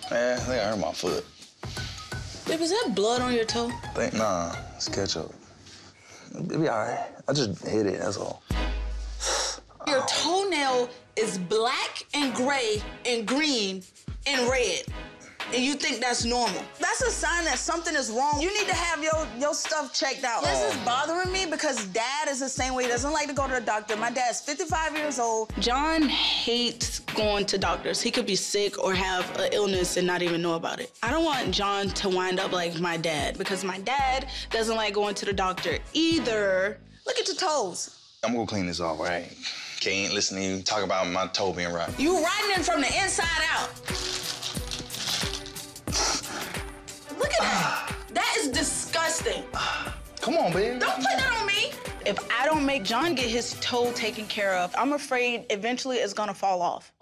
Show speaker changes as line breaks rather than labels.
Man, I think I hurt my foot.
Babe, is that blood on your toe?
Nah, it's ketchup. It'll be all right. I just hit it, that's all.
Your toenail is black and gray and green and red. And you think that's normal. That's a sign that something is wrong. You need to have your stuff checked out. This is bothering me because Dad is the same way. He doesn't like to go to the doctor. My dad's 55 years old. John hates going to doctors. He could be sick or have an illness and not even know about it. I don't want John to wind up like my dad because my dad doesn't like going to the doctor either. Look at your toes.
I'm gonna clean this off, right? Can't listen to you talk about my toe being rotten.
You rotten it from the inside out. Look at that. That is disgusting.
Come on, babe.
Don't put that on me. If I don't make John get his toe taken care of, I'm afraid eventually it's gonna fall off.